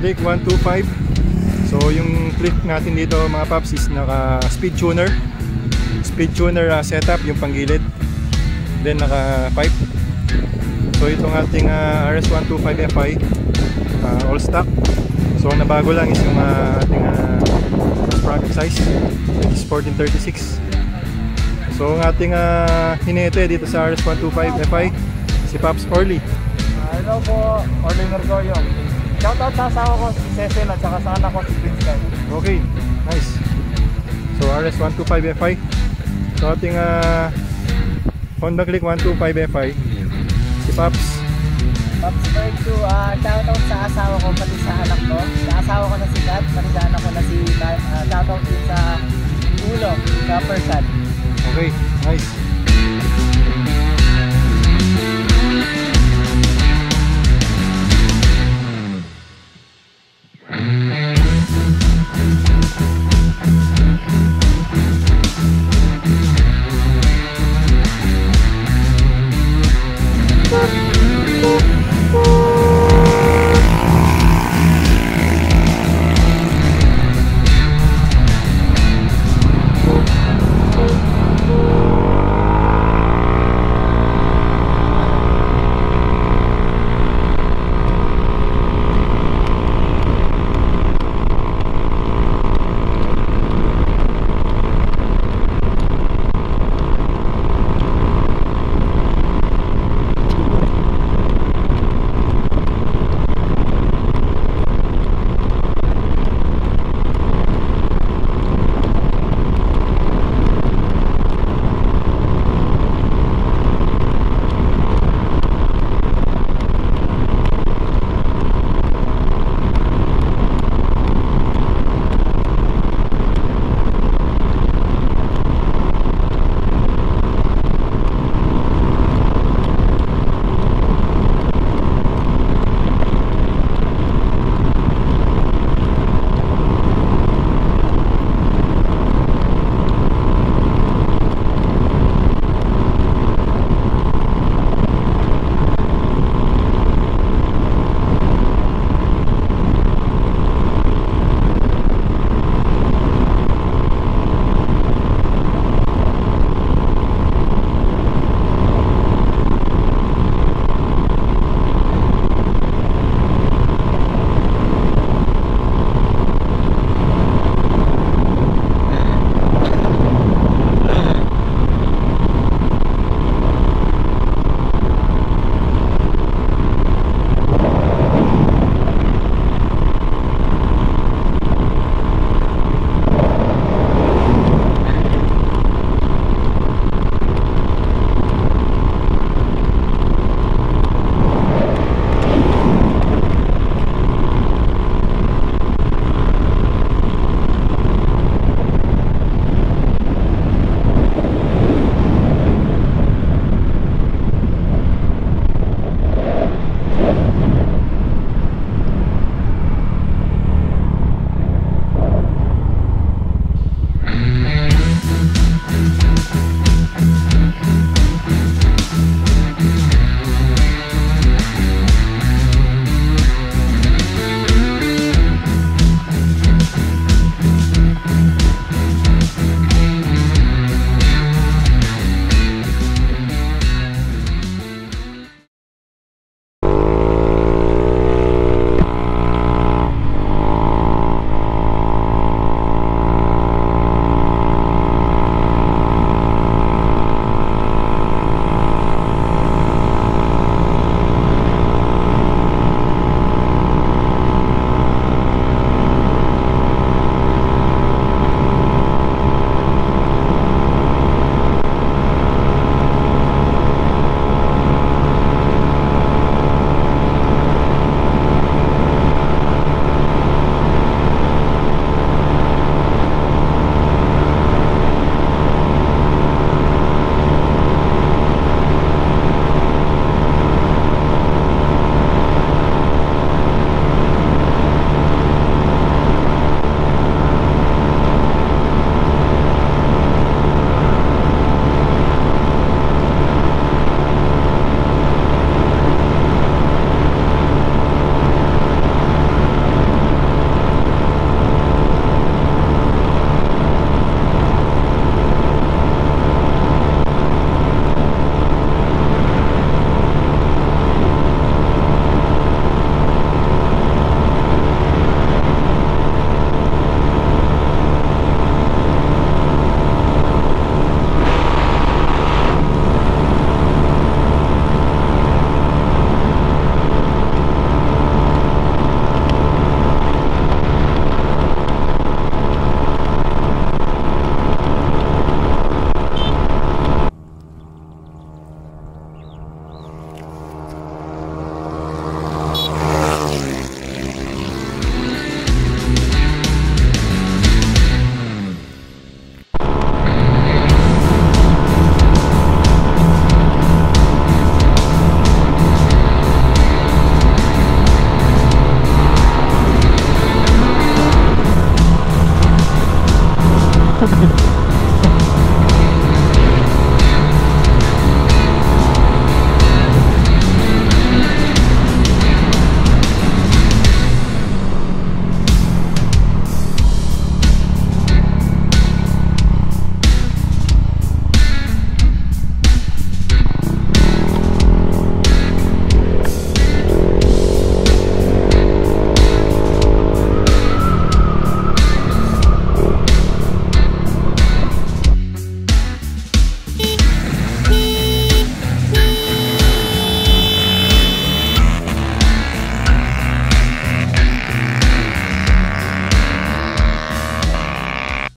Click 125. So yung click natin dito mga paps is naka speed tuner setup, yung panggilid, then naka pipe. So itong ating RS125 FI all stock. So ang nabago lang is yung ating sprocket size, which is 1436. So ang ating hinete dito sa RS125 FI, si Pops Orly. Hello po, Orly Mergoyo. Shoutout sa asawa ko si Cecil at saka sa anak ko si Prince Kai. Okay, nice. So RS125 FI. So ating Honda Click 125 FI, si Pops. Pops Mergo, shoutout sa asawa ko pati sa anak ko. Sa asawa ko na si Kat, pati sa anak ko na si shoutout din sa ulo, sa person. Okay, nice.